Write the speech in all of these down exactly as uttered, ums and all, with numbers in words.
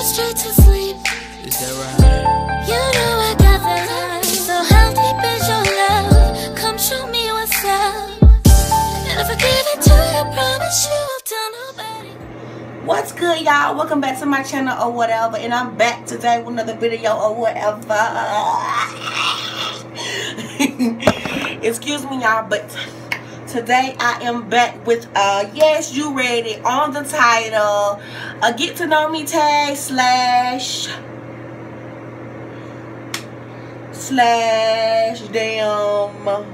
straight to sleep. Is that right? You know I got the line. So how deep is your love? Come show me what's up. And if I give it to you, I promise you I'll tell nobody. What's good, y'all? Welcome back to my channel or whatever, and I'm back today with another video or whatever. Excuse me, y'all, but today I am back with uh yes, you read it on the title, a get to know me tag slash slash damn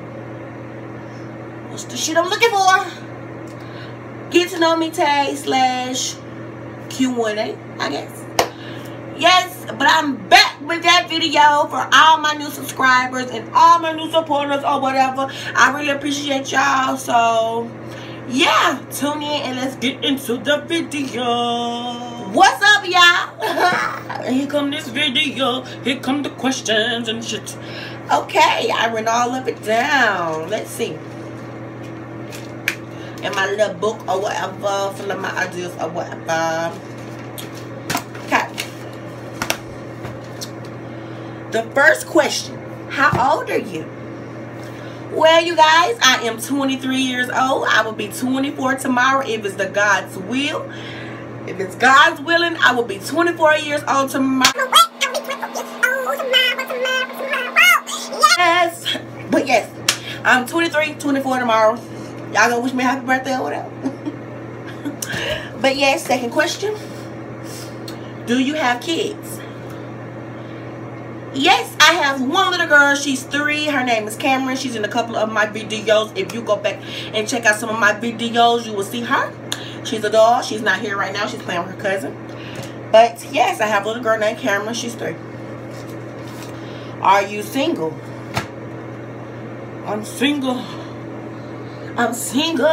what's the shit I'm looking for? Get to know me tag slash Q and A, I guess. Yes, but I'm back with that video for all my new subscribers and all my new supporters or whatever. I really appreciate y'all. So yeah, tune in and let's get into the video. What's up, y'all? Here come this video. Here come the questions and shit. Okay, I ran all of it down. Let's see. In my little book or whatever, full of my ideas or whatever. Okay. The first question, how old are you? Well, you guys, I am twenty-three years old. I will be twenty-four tomorrow if it's the God's will. If it's God's willing, I will be twenty-four years old tomorrow. Yes, but yes, I'm twenty-three, twenty-four tomorrow. Y'all gonna wish me a happy birthday or whatever. But yes, second question. Do you have kids? Yes, I have one little girl. She's three. Her name is Cameron. She's in a couple of my videos. If you go back and check out some of my videos, you will see her. She's a doll. She's not here right now. She's playing with her cousin. But yes, I have a little girl named Cameron. She's three. Are you single? I'm single. I'm single.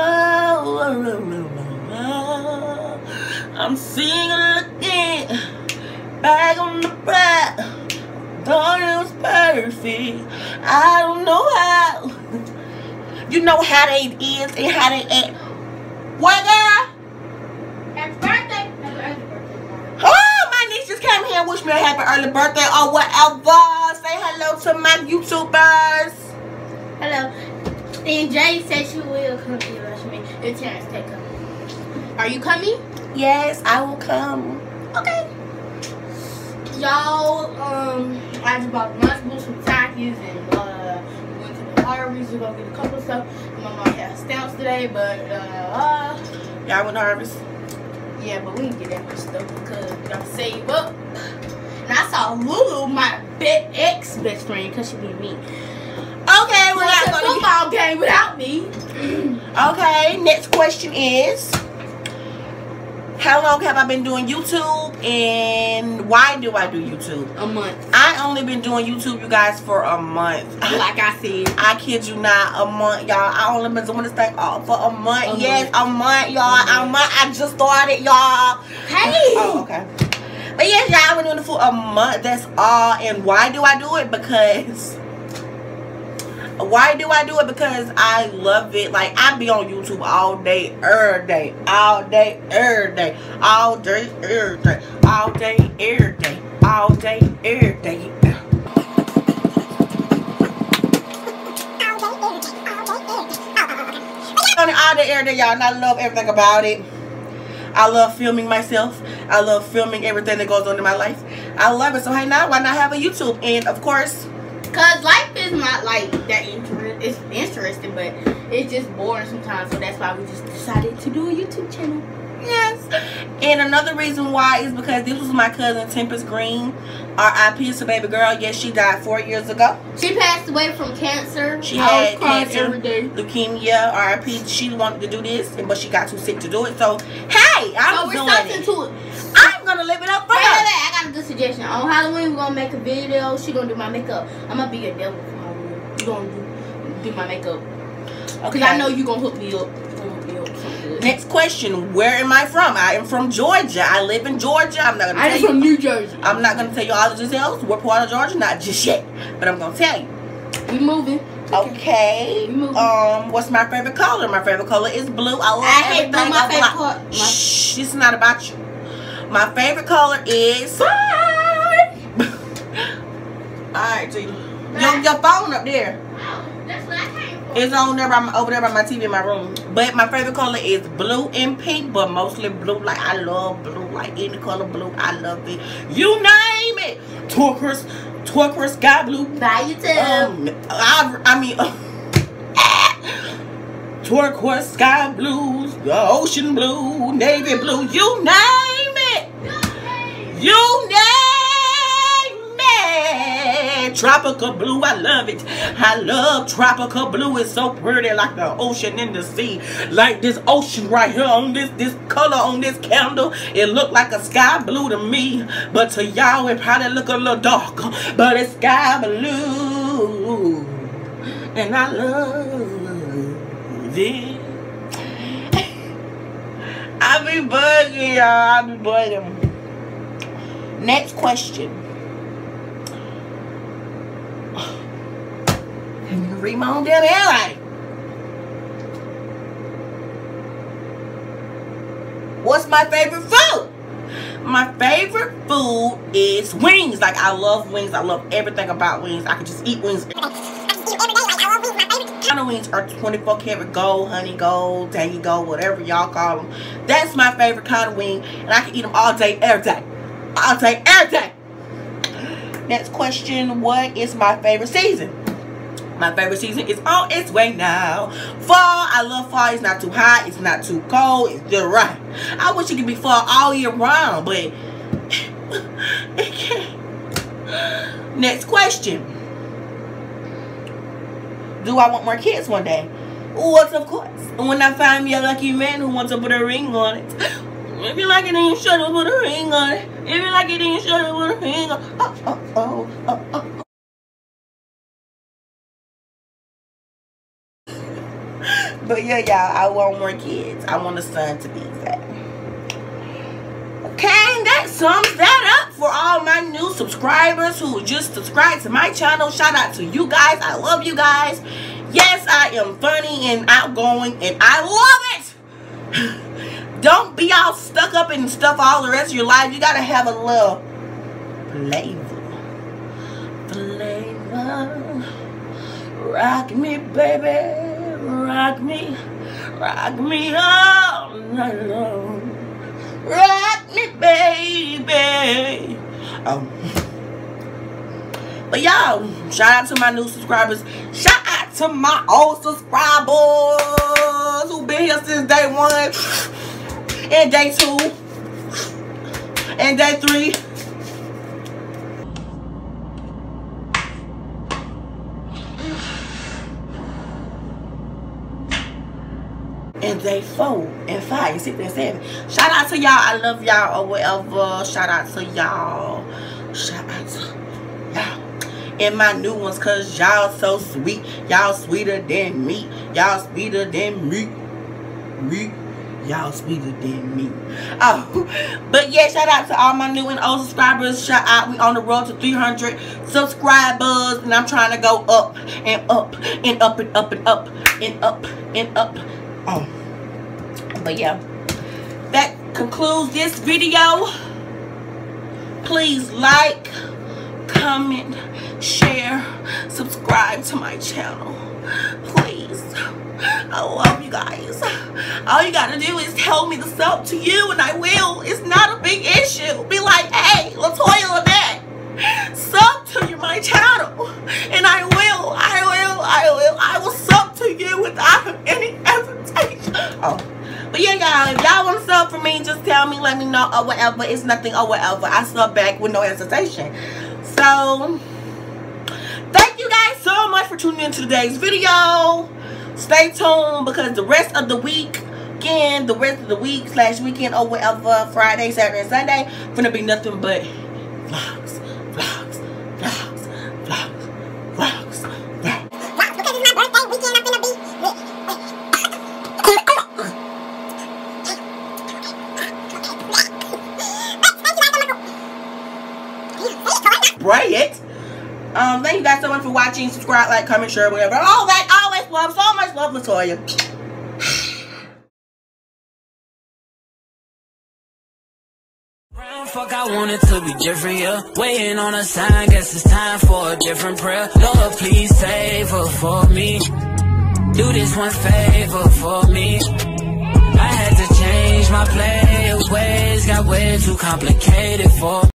I'm single again. Back on the back. Thought it was perfect. I don't know how. You know how they is and how they act. What, girl? Happy birthday. Happy birthday. Oh, my niece just came here and wished me a happy early birthday or whatever. Say hello to my YouTubers. Hello. And Jay said she will come to rush me. And Terrence take her. Are you coming? Yes, I will come. Okay. Y'all, um, I just bought Lunchables from Takis and uh, went to the Harvey's to go get a couple of stuff. My mom had stamps today, but uh, Y'all went to Harvey's? yeah, but we didn't get that much stuff because we gotta save up. And I saw Lulu, my best ex best friend, because she be me. Okay, we're not Went to the gonna football game without me. Okay, next question is, how long have I been doing YouTube and why do I do YouTube? A month. I only been doing YouTube, you guys, for a month. Like I said. I kid you not, a month, y'all. I only been doing this thing all for a month. A yes, month. a month, y'all. A month. I just started, y'all. Hey. Oh, okay. But yes, y'all, I've been doing it for a month. That's all. And why do I do it? Because... Why do I do it? Because I love it. Like, I be on YouTube all day, every day, all day, every day, all day, every day, all day, every day, all day, every day. All day, every day, y'all, and I love everything about it. I love filming myself. I love filming everything that goes on in my life. I love it. So, hey, now, why not have a YouTube? And, of course... Cause life is not like that interesting. It's interesting, but it's just boring sometimes. So that's why we just decided to do a YouTube channel. Yes. And another reason why is because this was my cousin Tempest Green. R I P to baby girl. Yes, she died four years ago. She passed away from cancer. She I had was crying cancer, every day. leukemia, R I P. She wanted to do this, but she got too sick to do it. So, hey, I'm so we're doing something it. to it. I'm going to live it up for Wait, her. wait, wait, I got a good suggestion. On Halloween, we're going to make a video. She going to do my makeup. I'm going to be a devil for Halloween. You're going to do, do my makeup. Because Okay. I know you're going to hook me up. You're gonna hook me up with something good. Next question. Where am I from? I am from Georgia. I live in Georgia. I'm not going to tell I'm you. from New Jersey. I'm not going to tell you all the details. What part of Georgia? Not just yet. But I'm going to tell you. We moving. Okay. We moving. Um, what's my favorite color? My favorite color is blue. I love I hate everything blue. My about favorite black. color. Shh, it's not about you. My favorite color is. Alright, G. Your, your phone up there. Oh, that's what I came for. It's on there by my, over there by my T V in my room. But my favorite color is blue and pink, but mostly blue. Like, I love blue. Like, any color blue, I love it. You name it. Turquoise, turquoise, sky blue. Bye, you too. Um, I, I mean, uh, turquoise, sky blues, the ocean blue, navy blue. You name it. You name it. Tropical blue, I love it. I love tropical blue. It's so pretty, like the ocean and the sea. Like this ocean right here on this this color on this candle, it look like a sky blue to me, but to y'all it probably look a little darker, but it's sky blue, and I love it. I be bugging y'all. I be bugging. Next question. Can you read my own damn hairline? What's my favorite food? My favorite food is wings. Like, I love wings. I love everything about wings. I could just eat wings. Kind of wings are twenty-four karat gold, honey gold, tangy gold, whatever y'all call them. That's my favorite kind of wing, and I can eat them all day, every day. All day, every day. Next question. What is my favorite season? My favorite season is on its way now. Fall. I love fall. It's not too hot. It's not too cold. It's just right. I wish it could be fall all year round, but it can't. Next question. Do I want more kids one day? What, of course. When I find me a lucky man who wants to put a ring on it. If you like it, then you should have put a ring on it. If you like it, then you should have put a ring on it. Oh, oh, oh, oh, oh. But yeah, y'all, I want more kids. I want a son to be exact. Okay, that sums that up for all my new subscribers who just subscribed to my channel. Shout out to you guys. I love you guys. Yes, I am funny and outgoing, and I love it. Don't be all stuck up and stuff all the rest of your life. You gotta have a little flavor. Flavor. Rock me, baby. Rock me, rock me all night long. Rock me, baby. Um, but y'all, shout out to my new subscribers. Shout out to my old subscribers who been here since day one, and day two, and day three. And day four and five and six and seven. Shout out to y'all. I love y'all or whatever. Shout out to y'all. Shout out to y'all. And my new ones, cause y'all so sweet. Y'all sweeter than me. Y'all sweeter than me. Me. Y'all sweeter than me. Oh, but yeah, shout out to all my new and old subscribers. Shout out. We on the road to three hundred subscribers, and I'm trying to go up and up and up and up and up and up and up. Oh, but yeah, that concludes this video. Please like, comment, share, subscribe to my channel. Please. I love you guys. All you gotta do is tell me to sub to you, and I will. It's not a big issue. Be like, hey, Latoya Lynette, sub to my channel, and I will. I will. I will. I will sub to you without any hesitation. Oh, but yeah, y'all. If y'all want to sub for me, just tell me. Let me know or whatever. It's nothing or whatever. I sub back with no hesitation. So, thank you guys so much for tuning into today's video. Stay tuned because the rest of the week, again, the rest of the week slash weekend or whatever, Friday, Saturday, and Sunday, gonna be nothing but vlogs, vlogs, vlogs, vlogs, vlogs, vlogs. Because it's my birthday weekend, I'm gonna be. Spray it. Um, thank you guys so much for watching. Subscribe, like, comment, share, whatever. All that, always love. So much love, Latoya. fuck, I want it to be different, yeah. Waiting on a sign, guess it's time for a different prayer. Lord, please save her for me. Do this one favor for me. I had to change my play ways, got way too complicated for